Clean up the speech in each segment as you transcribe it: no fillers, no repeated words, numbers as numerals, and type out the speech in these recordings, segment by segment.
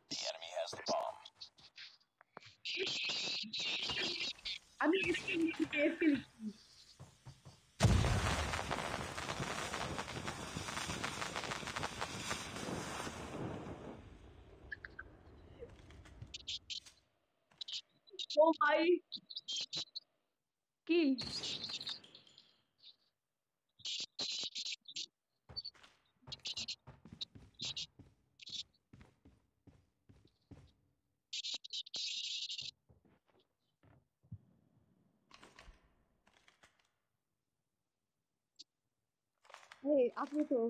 আমি AFK লিখছি। ও ভাই কি আপনি তো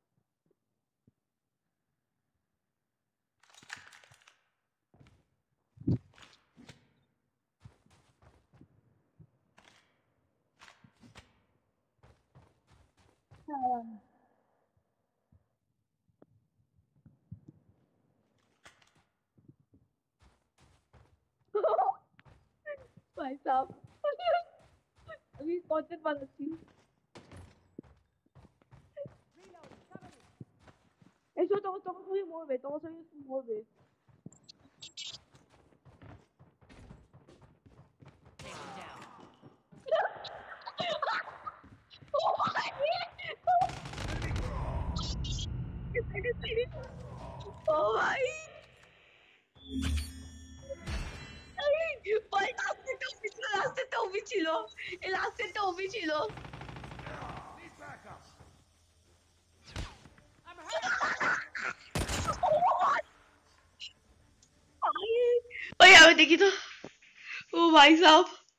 ভাই সাহেব আমি কন্টেন্ট বানাচ্ছি। এসো তোমার তোমার সঙ্গে মরবে, তোমার সঙ্গে মরবে। ও ভাই ভাই লাস্টেরটা ওবি ছিল, এই লাস্টেরটা ওবি ছিল। ভাই আমি দেখি তো। ও ভাই সাহেব